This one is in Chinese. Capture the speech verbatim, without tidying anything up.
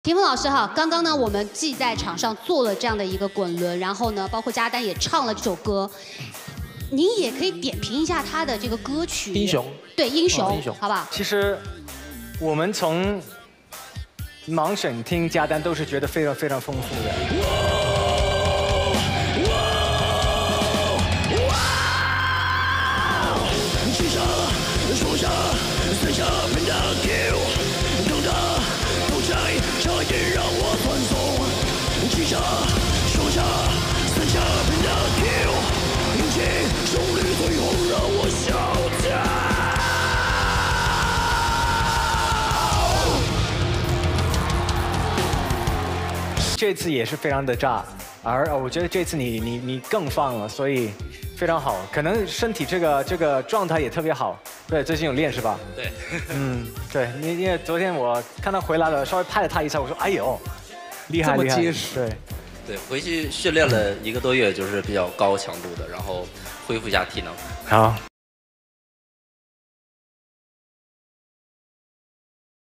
霆锋老师哈，刚刚呢，我们既在场上做了这样的一个滚轮，然后呢，包括佳丹也唱了这首歌，您也可以点评一下他的这个歌曲。 英雄。 对，英雄， 哦、英雄好不好？ 其实我们从盲选听佳丹都是觉得非常非常丰富的。 说下三下片的 Q， 等着不在，差点让我传送。七下说下三下片的 Q， 勇气胜利最后让我笑叫。这次也是非常的炸，而我觉得这次你你你更放了，所以。 非常好，可能身体这个这个状态也特别好。对，最近有练是吧？ 对。 嗯，对，因因为昨天我看他回来了，稍微拍了他一下，我说哎呦，厉害厉害，结实。对。 对，回去训练了一个多月，就是比较高强度的，然后恢复一下体能。 好。